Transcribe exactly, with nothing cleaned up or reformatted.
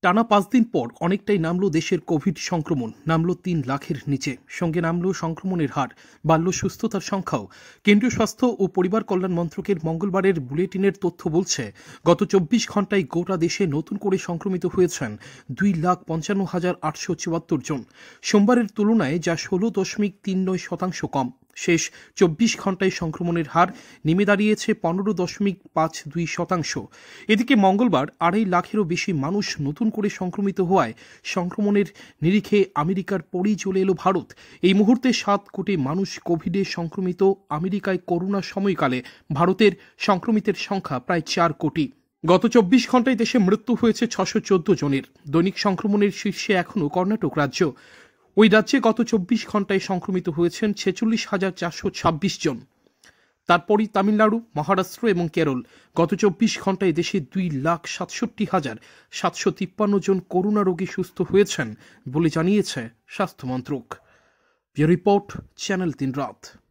টানা পাঁচ দিন পর অনেকটাই নামল দেশের কোভিড সংক্রমণ, নামল তিন লাখের নিচে। সঙ্গে নামল সংক্রমণের হার, বাড়ল সুস্থতার সংখ্যাও। কেন্দ্রীয় স্বাস্থ্য ও পরিবার কল্যাণ মন্ত্রকের মঙ্গলবারের বুলেটিনের তথ্য বলছে, গত চব্বিশ ঘন্টায় গোটা দেশে নতুন করে সংক্রমিত হয়েছেন দুই লাখ পঞ্চান্ন হাজার আটশো চুয়াত্তর জন। সোমবারের তুলনায় যা ষোলো দশমিক তিন নয় শতাংশ কম। শেষ চব্বিশ ঘন্টায় সংক্রমণের হার নেমে দাঁড়িয়েছে পনেরো দশমিক পাঁচ দুই শতাংশ। এদিকে মঙ্গলবার আড়াই লাখেরও বেশি মানুষ নতুন করে সংক্রমিত হওয়ায় সংক্রমণের নিরিখে আমেরিকার পরেই চলে এলো ভারত। এই মুহূর্তে সাত কোটি মানুষ কোভিডে সংক্রমিত। আমেরিকায় করোনা সময়কালে ভারতের সংক্রমিতের সংখ্যা প্রায় চার কোটি। গত চব্বিশ ঘন্টায় দেশে মৃত্যু হয়েছে ছশো চোদ্দ জনের। দৈনিক সংক্রমণের শীর্ষে এখনও কর্ণাটক রাজ্য। ওই রাজ্যে গত চব্বিশ ঘন্টায় সংক্রমিত হয়েছেন ছেচল্লিশ হাজার চারশো ছাব্বিশ জন। তারপরই তামিলনাড়ু, মহারাষ্ট্র এবং কেরল। গত চব্বিশ ঘন্টায় দেশে দুই লাখ সাতষট্টি হাজার সাতশো তিপ্পান্ন জন করোনা রোগী সুস্থ হয়েছেন বলে জানিয়েছে স্বাস্থ্য মন্ত্রক। রিপোর্ট, চ্যানেল তিন রাত।